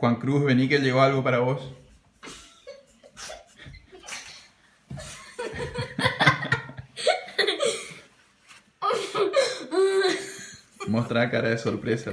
Juan Cruz, vení que llegó algo para vos. Mostra cara de sorpresa.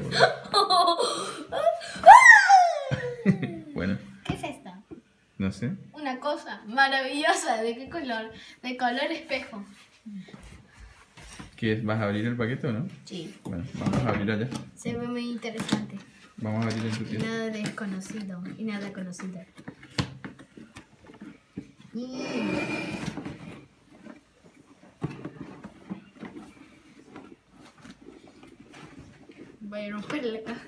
Bueno. ¿Qué es esto? No sé. Una cosa maravillosa. ¿De qué color? De color espejo. ¿Qué es? ¿Vas a abrir el paquete o no? Sí. Bueno, vamos a abrir allá. Se ve muy interesante. Vamos a abrir en tu tienda. Nada desconocido y nada conocido. Voy a romper la caja.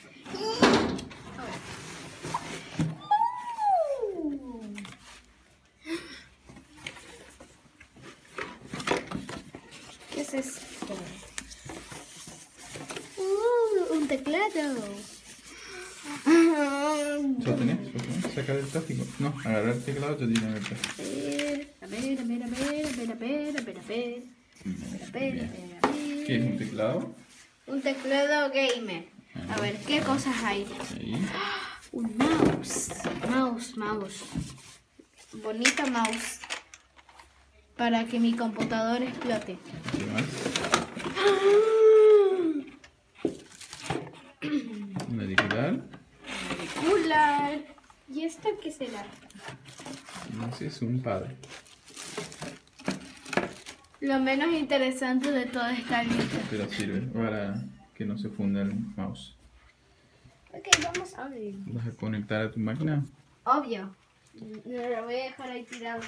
¿Qué es esto? Un teclado. Sostenés, sacar el plástico. No, agarrar el teclado te tiene que A ver. ¿Qué es un teclado? Un teclado gamer. A ver, ¿qué cosas hay? Ahí. Un mouse. Mouse. Bonito mouse. Para que mi computador explote. ¿Qué más? Un auricular. Auricular. ¿Y esto qué será? No sé, es un pad. Lo menos interesante de todo está listo. Pero sirve para que no se funda el mouse. Ok, vamos a abrir. ¿Vas a conectar a tu máquina? Obvio. No lo voy a dejar ahí tirado.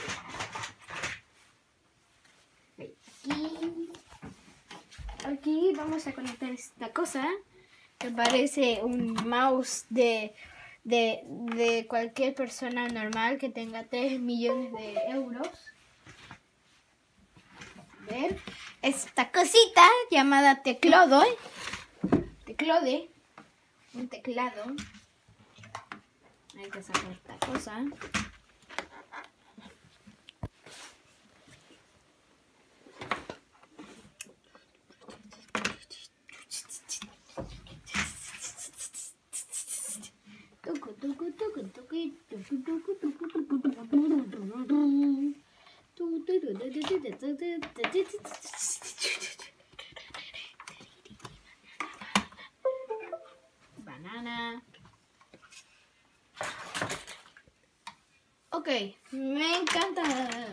Aquí vamos a conectar esta cosa que parece un mouse de cualquier persona normal que tenga 3 millones de euros. A ver, esta cosita llamada teclado, un teclado. Hay que sacar esta cosa. Banana. Ok, me encanta.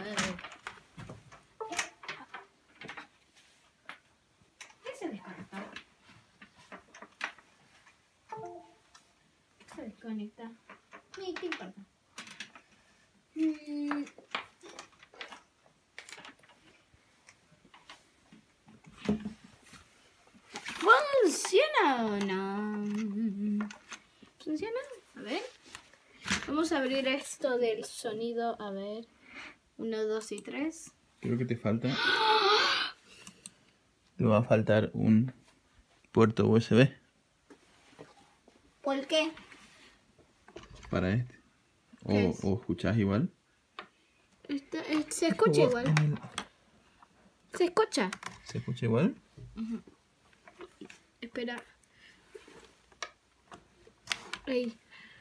¿Qué se desconectó? Se desconecta. Sí, ¿qué importa? ¿Funciona o no? ¿Funciona? A ver. Vamos a abrir esto del sonido. A ver. 1, 2 y 3. Creo que te falta. Te va a faltar un puerto USB ¿Por qué? para este. ¿Qué es? O escuchás igual. Se escucha igual. Se escucha. ¿Se escucha igual? Espera. Ahí.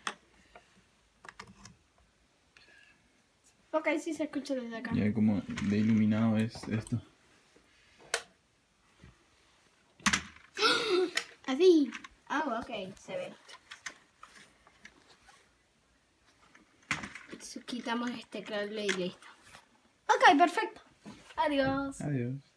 Ok, sí se escucha desde acá. Ya como de iluminado es esto. Así. Ah, ok, se ve. Quitamos este cable y listo. Ok, perfecto. Adiós. Adiós.